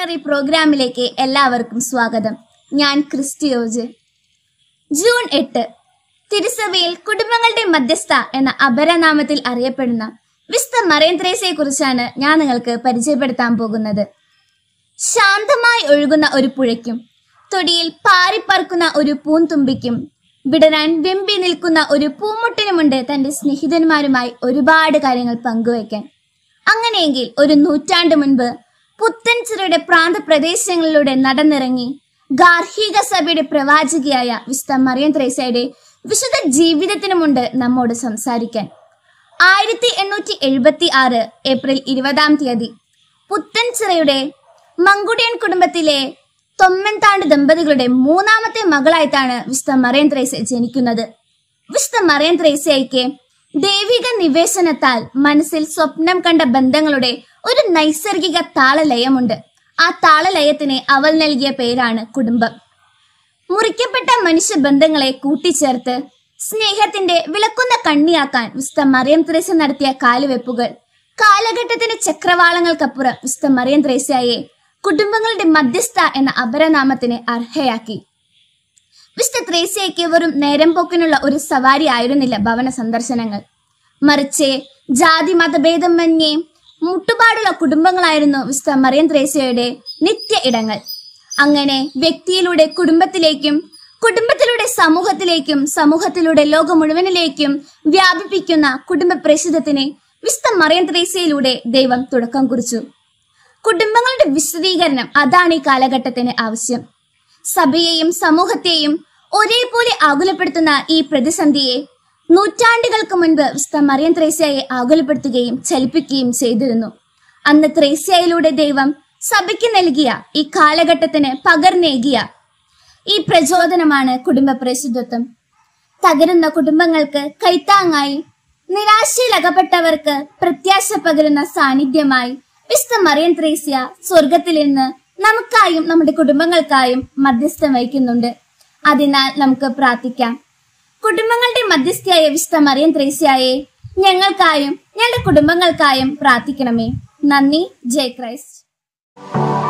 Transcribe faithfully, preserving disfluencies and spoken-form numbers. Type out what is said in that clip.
Missionary പ്രോഗ്രാമിലേക്ക് എല്ലാവർക്കും സ്വാഗതം. ഞാൻ ക്രിസ്റ്റി ഒ ജെ. ജൂൺ എട്ട് തിരുസഭയിൽ കുടുംബങ്ങളുടെ മധ്യസ്ഥ എന്ന അപരനാമത്തിൽ അറിയപ്പെടുന്ന വിശുദ്ധ മറിയം ത്രേസ്യയെ കുറിച്ചാണ് ഞാൻ നിങ്ങൾക്ക് പരിചയപ്പെടുത്താൻ പോകുന്നത്. ശാന്തമായി ഒഴുകുന്ന ഒരു പുഴയ്ക്കും തൊടിയിൽ പാറിപ്പറക്കുന്ന ഒരു പൂന്തുമ്പിക്കും വിടരാൻ വെമ്പി നിൽക്കുന്ന ഒരു പൂമുട്ടിനുമുണ്ട് തന്റെ സ്നേഹിതന്മാരുമായി ഒരുപാട് കാര്യങ്ങൾ പങ്കുവയ്ക്കാൻ. അങ്ങനെയെങ്കിൽ ഒരു നൂറ്റാണ്ട് മുൻപ് പുത്തൻചിറയുടെ പ്രാന്തപ്രദേശങ്ങളിലൂടെ നടന്നിറങ്ങി ഗാർഹിക സഭയുടെ പ്രവാചകിയായ വിശുദ്ധ മറിയം ത്രേസ്യയുടെ വിശുദ്ധ ജീവിതത്തിനുമുണ്ട് നമ്മോട് സംസാരിക്കാൻ. ആയിരത്തി എണ്ണൂറ്റി എഴുപത്തി ആറ് ഏപ്രിൽ ഇരുപതാം തീയതി പുത്തൻചിറയുടെ മങ്കുടിയൻ കുടുംബത്തിലെ തൊമ്മൻതാണ്ട് ദമ്പതികളുടെ മൂന്നാമത്തെ മകളായിട്ടാണ് വിശുദ്ധ മറിയം ത്രേസ്യ ജനിക്കുന്നത്. വിശുദ്ധ മറിയം ത്രേസ്യയ്ക്ക് ദൈവിക നിവേശനത്താൽ മനസ്സിൽ സ്വപ്നം കണ്ട ബന്ധങ്ങളുടെ ഒരു നൈസർഗിക താളലയമുണ്ട്. ആ താളലയത്തിന് അവൾ നൽകിയ പേരാണ് കുടുംബം. മുറിക്കപ്പെട്ട മനുഷ്യബന്ധങ്ങളെ കൂട്ടിച്ചേർത്ത് സ്നേഹത്തിന്റെ വിളക്കുന്ന കണ്ണിയാക്കാൻ വിശുദ്ധ മറിയം ത്രേസ്യ നടത്തിയ കാലുവെപ്പുകൾ കാലഘട്ടത്തിന്റെ ചക്രവാളങ്ങൾക്കപ്പുറം വിശുദ്ധ മറിയം ത്രേസ്യയെ കുടുംബങ്ങളുടെ മധ്യസ്ഥ എന്ന അപരനാമത്തിന് അർഹയാക്കി. വിശുദ്ധ ത്രേസ്യയ്ക്ക് വെറും നേരം പോക്കിനുള്ള ഒരു സവാരി ആയിരുന്നില്ല ഭവന സന്ദർശനങ്ങൾ. മറിച്ച് ജാതി മതഭേദമന്യേ മുട്ടുപാടുള്ള കുടുംബങ്ങളായിരുന്നു വിശുദ്ധ മറിയം ത്രേസ്യയുടെ നിത്യ ഇടങ്ങൾ. അങ്ങനെ വ്യക്തിയിലൂടെ കുടുംബത്തിലേക്കും കുടുംബത്തിലൂടെ സമൂഹത്തിലേക്കും സമൂഹത്തിലൂടെ ലോകം മുഴുവനിലേക്കും വ്യാപിപ്പിക്കുന്ന കുടുംബ പ്രേഷിതത്തിന് വിശുദ്ധ മറിയം ത്രേസ്യയിലൂടെ ദൈവം തുടക്കം കുറിച്ചു. കുടുംബങ്ങളുടെ വിശദീകരണം അതാണ് ഈ കാലഘട്ടത്തിന് ആവശ്യം. സഭയെയും സമൂഹത്തെയും ഒരേപോലെ ആകുലപ്പെടുത്തുന്ന ഈ പ്രതിസന്ധിയെ നൂറ്റാണ്ടുകൾക്ക് മുൻപ് വിശുദ്ധ മറിയം ത്രേസ്യയെ ആകുലപ്പെടുത്തുകയും ചലിപ്പിക്കുകയും ചെയ്തിരുന്നു. അന്ന് ത്രേസ്യയിലൂടെ ദൈവം സഭയ്ക്ക് നൽകിയ ഈ കാലഘട്ടത്തിന് പകർന്നേകിയ ഈ പ്രചോദനമാണ് കുടുംബ പ്രേഷിതത്വം. തകരുന്ന കുടുംബങ്ങൾക്ക് കൈത്താങ്ങായി, നിരാശയിൽ അകപ്പെട്ടവർക്ക് പ്രത്യാശ പകരുന്ന സാന്നിധ്യമായി വിശുദ്ധ മറിയം ത്രേസ്യ സ്വർഗത്തിൽ നിന്ന് നമുക്കായും നമ്മുടെ കുടുംബങ്ങൾക്കായും മധ്യസ്ഥം വഹിക്കുന്നുണ്ട്. അതിനാൽ നമുക്ക് പ്രാർത്ഥിക്കാം. കുടുംബങ്ങളുടെ മധ്യസ്ഥയായ വിശുദ്ധ മറിയം ത്രേസ്യയെ ഞങ്ങൾക്കായും ഞങ്ങളുടെ കുടുംബങ്ങൾക്കായും പ്രാർത്ഥിക്കണമേ. നന്ദി. ജയ് ക്രൈസ്റ്റ്.